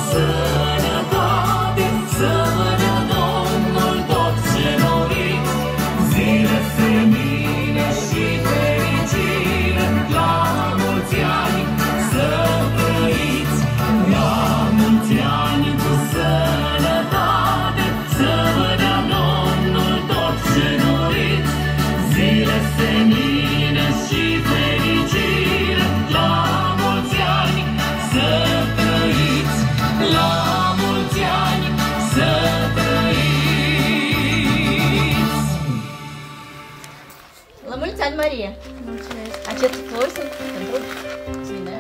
sănătate, să vă dea Domnul tot ce doriți, zile senine și fericire, la mulți ani să trăiți, la mulți ani cu sănătate, să vă dea Domnul tot ce doriți, zile senine și fericire, la mulți ani să trăiți, la mulți ani să trăiți. La mulți ani, Maria! Mulțumesc! Aceste flori sunt pentru tine.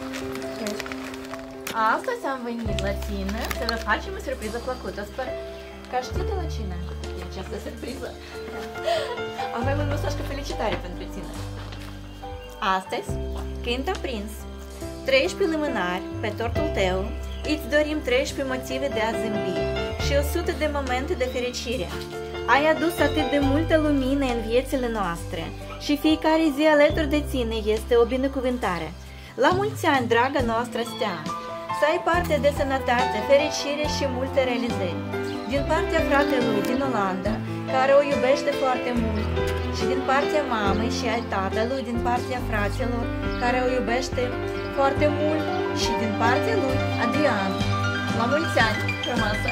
Astăzi am venit la tine să vă facem o surpriză plăcută. Sper că știi de la cine e această surpriză. Avem un mesaj cu felicitare pentru tine. Astăzi, când a prins 13 lumânari pe tortul tău, îți dorim 13 motive de a zâmbi și 100 de momente de fericire. Ai adus atât de multă lumină în viețile noastre și fiecare zi alături de tine este o binecuvântare. La mulți ani, draga noastră stea, să ai parte de sănătate, fericire și multe realizări. Din partea fratelui din Olanda, care o iubește foarte mult, și din partea mamei și al tatălui, din partea fraților, care o iubește foarte mult, și din partea lui, Adrian. La mulți ani, frumoasă!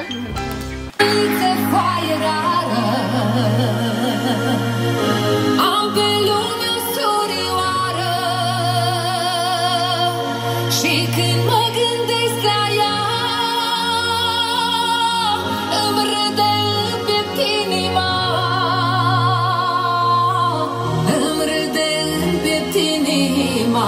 Am pe lume o surioară și când mă gândesc la ea îmi râde în piept inima, îmi râde în piept inima.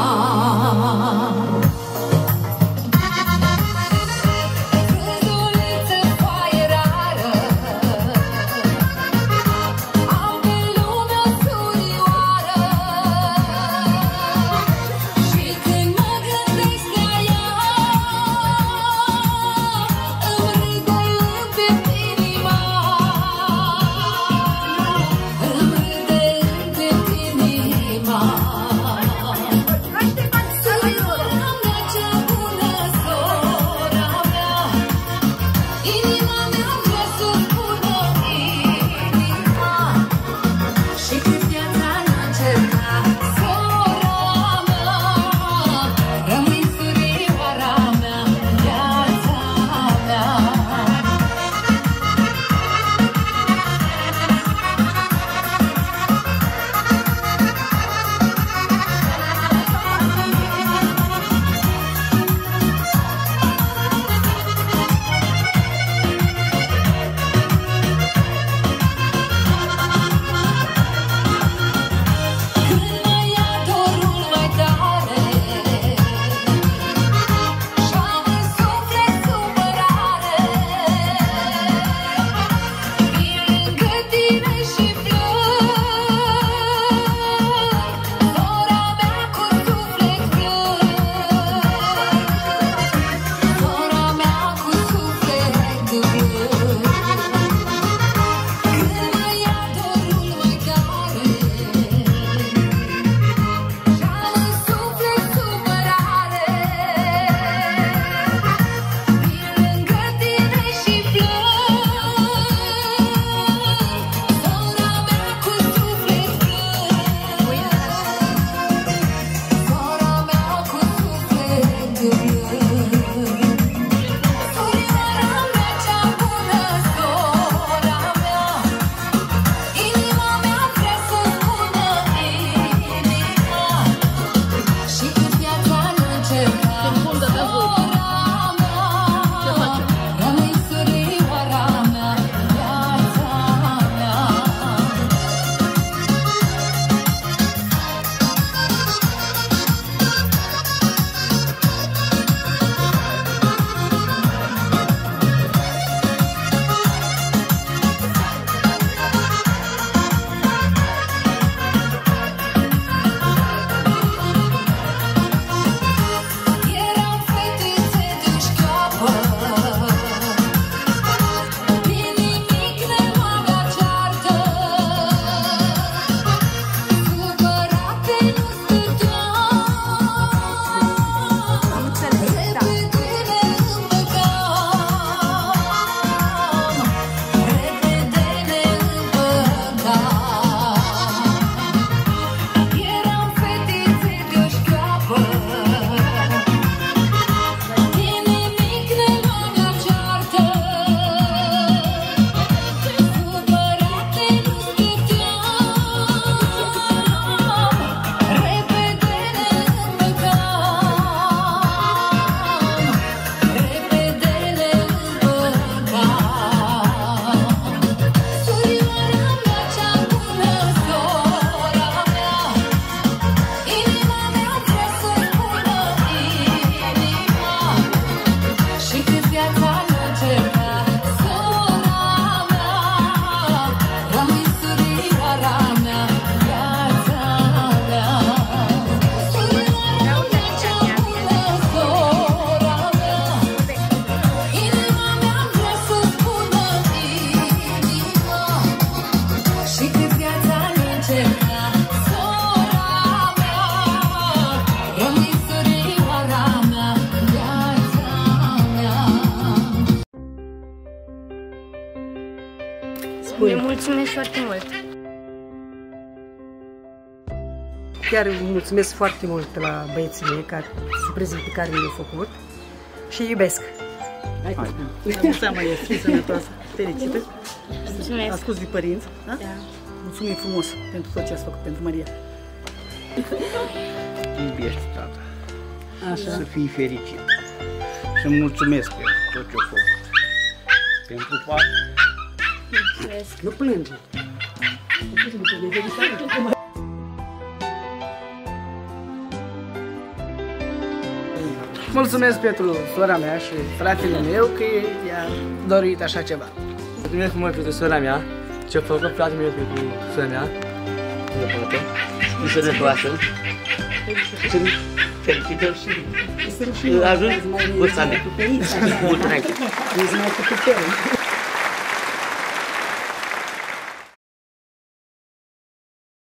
spui? Mulțumesc foarte mult. Chiar mulțumesc foarte mult la băieții mei ca surprizele pe care le-au făcut și iubesc. Hai că spun. Seama e, fii sănătoasă, fericită. Mulțumesc. Ascult de părinți, da? Da. Mulțumim frumos pentru tot ce ați făcut pentru Maria. Iubești tata. Așa. Să fii fericit. Și mulțumesc pentru tot ce-a făcut. Pentru fapt. Mulțumesc. Nu plânge. Mulțumesc pentru sora mea și fratele meu că i-a dorit așa ceva. Mulțumesc mult pentru sora mea, ce-a făcut fratele meu pentru sora mea. Și sănătoasă. Sunt fericită și ajung vârsta mea. Mult înainte. Ești mai cu putere.